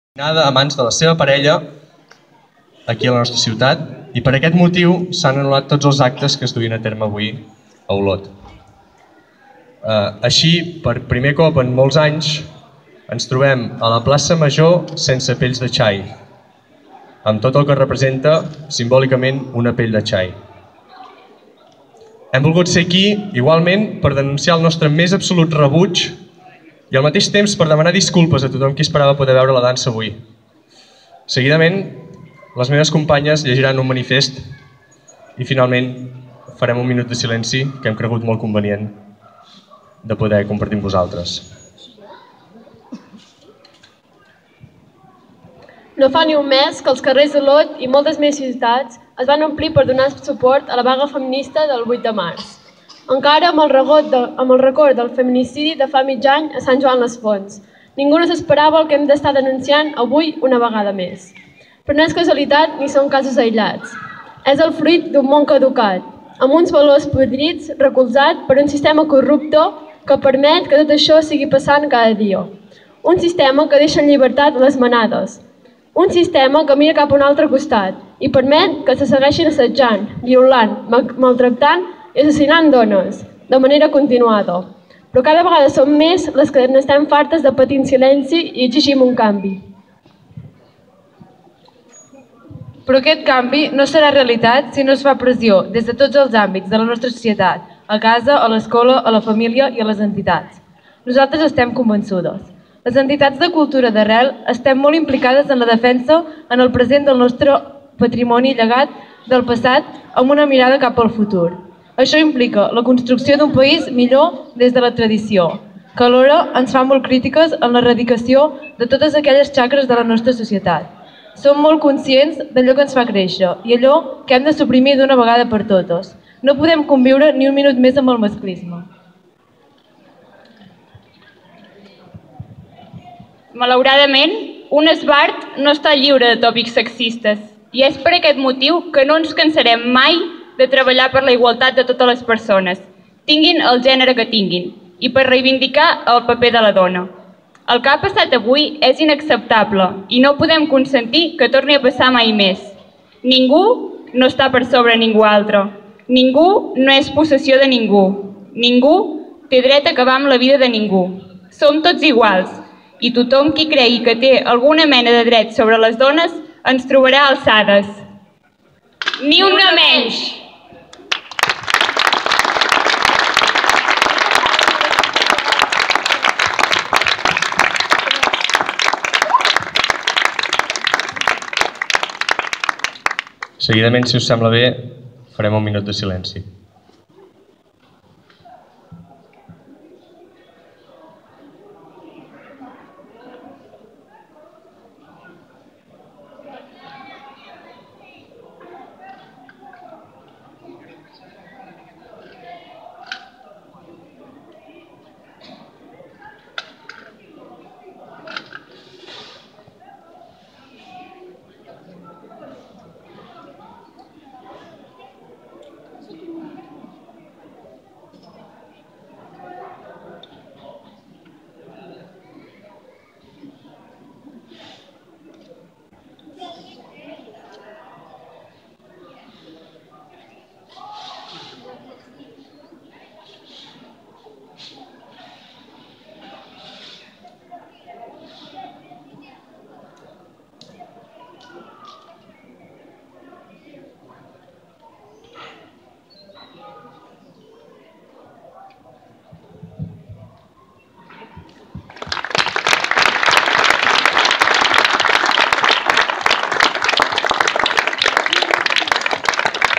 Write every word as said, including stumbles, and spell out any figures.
assassinada a mans de la seva parella aquí a la nostra ciutat i per aquest motiu s'han anul·lat tots els actes que es duien a terme avui a Olot. Eh, així, per primer cop en molts anys, ens trobem a la plaça Major sense pells de xai, amb tot el que representa simbòlicament una pell de xai. Hem volgut ser aquí, igualment, per denunciar el nostre més absolut rebuig i al mateix temps per demanar disculpes a tothom qui esperava poder veure la dansa avui. Seguidament, les meves companyes llegiran un manifest i finalment farem un minut de silenci que hem cregut molt convenient de poder compartir amb vosaltres. No fa ni un mes que els carrers d'Olot i moltes més ciutats es van omplir per donar suport a la vaga feminista del vuit de març. Encara amb el, de, amb el record del feminicidi de fa mig any a Sant Joan les Fonts. Ningú no s'esperava el que hem d'estar denunciant avui una vegada més. Però no és casualitat ni són casos aïllats. És el fruit d'un món caducat, amb uns valors podrits recolzat per un sistema corrupte que permet que tot això sigui passant cada dia. Un sistema que deixa en llibertat les manades. Un sistema que mira cap a un altre costat i permet que se segueixin assetjant, violant, maltractant i assassinant dones, de manera continuada. Però cada vegada som més les que n'estem fartes de patir en silenci i exigim un canvi. Però aquest canvi no serà realitat si no es fa pressió des de tots els àmbits de la nostra societat, a casa, a l'escola, a la família i a les entitats. Nosaltres estem convençudes. Les entitats de cultura d'arrel estem molt implicades en la defensa en el present del nostre patrimoni llegat del passat amb una mirada cap al futur. Això implica la construcció d'un país millor des de la tradició, que alhora ens fa molt crítiques en l'erradicació de totes aquelles xacres de la nostra societat. Som molt conscients d'allò que ens fa créixer i allò que hem de suprimir d'una vegada per totes. No podem conviure ni un minut més amb el masclisme. Malauradament, un esbart no està lliure de tòpics sexistes i és per aquest motiu que no ens cansarem mai de treballar per la igualtat de totes les persones, tinguin el gènere que tinguin, i per reivindicar el paper de la dona. El que ha passat avui és inacceptable i no podem consentir que torni a passar mai més. Ningú no està per sobre ningú altre. Ningú no és possessió de ningú. Ningú té dret a acabar amb la vida de ningú. Som tots iguals i tothom qui cregui que té alguna mena de dret sobre les dones ens trobarà alçades. Ni una menys! Seguidament, si us sembla bé, farem un minut de silenci.